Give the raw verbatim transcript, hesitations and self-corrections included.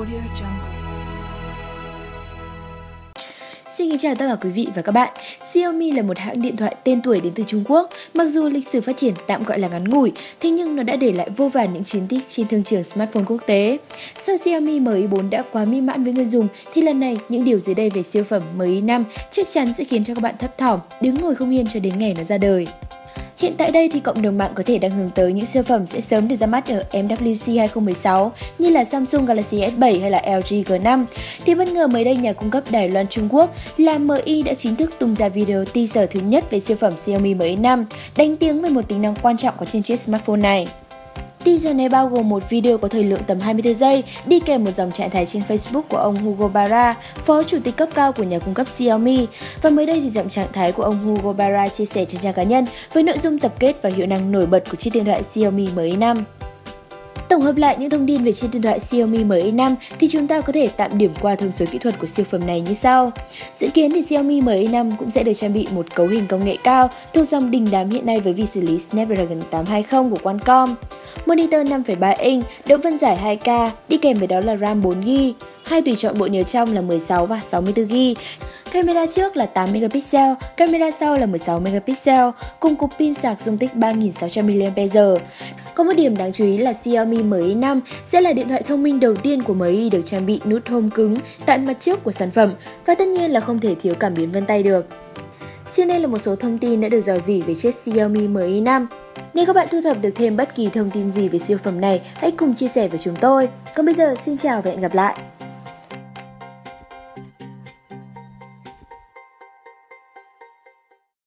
Audio Jungle. Xin kính chào tất cả quý vị và các bạn. Xiaomi là một hãng điện thoại tên tuổi đến từ Trung Quốc. Mặc dù lịch sử phát triển tạm gọi là ngắn ngủi, thế nhưng nó đã để lại vô vàn những chiến tích trên thương trường smartphone quốc tế. Sau Xiaomi M I bốn đã quá mỹ mãn với người dùng, thì lần này những điều dưới đây về siêu phẩm M I năm chắc chắn sẽ khiến cho các bạn thấp thỏm, đứng ngồi không yên cho đến ngày nó ra đời. Hiện tại đây thì cộng đồng mạng có thể đang hướng tới những siêu phẩm sẽ sớm được ra mắt ở em vê kép xê hai không một sáu như là Samsung Galaxy S bảy hay là L G G năm. Thì bất ngờ mới đây nhà cung cấp Đài Loan Trung Quốc là M I đã chính thức tung ra video teaser thứ nhất về siêu phẩm Xiaomi M I năm, đánh tiếng về một tính năng quan trọng có trên chiếc smartphone này. Teaser này bao gồm một video có thời lượng tầm hai mươi tư giây, đi kèm một dòng trạng thái trên Facebook của ông Hugo Barra, phó chủ tịch cấp cao của nhà cung cấp Xiaomi. Và mới đây thì dòng trạng thái của ông Hugo Barra chia sẻ trên trang cá nhân với nội dung tập kết và hiệu năng nổi bật của chiếc điện thoại Xiaomi M I năm. Tổng hợp lại những thông tin về chiếc điện thoại Xiaomi M I năm thì chúng ta có thể tạm điểm qua thông số kỹ thuật của siêu phẩm này như sau. Dự kiến thì Xiaomi M I năm cũng sẽ được trang bị một cấu hình công nghệ cao thuộc dòng đình đám hiện nay với vi xử lý Snapdragon tám hai không của Qualcomm. Monitor năm phẩy ba inch, độ phân giải hai K, đi kèm với đó là RAM bốn gi ga bai, hai tùy chọn bộ nhớ trong là mười sáu và sáu mươi tư gi ga bai. Camera trước là tám megapixel, camera sau là mười sáu megapixel, cùng cục pin sạc dung tích ba nghìn sáu trăm mi li am pe giờ. Có một điểm đáng chú ý là Xiaomi M I năm sẽ là điện thoại thông minh đầu tiên của M I được trang bị nút Home cứng tại mặt trước của sản phẩm và tất nhiên là không thể thiếu cảm biến vân tay được. Trên đây là một số thông tin đã được rò rỉ về chiếc Xiaomi M I năm. Nếu các bạn thu thập được thêm bất kỳ thông tin gì về siêu phẩm này, hãy cùng chia sẻ với chúng tôi. Còn bây giờ, xin chào và hẹn gặp lại!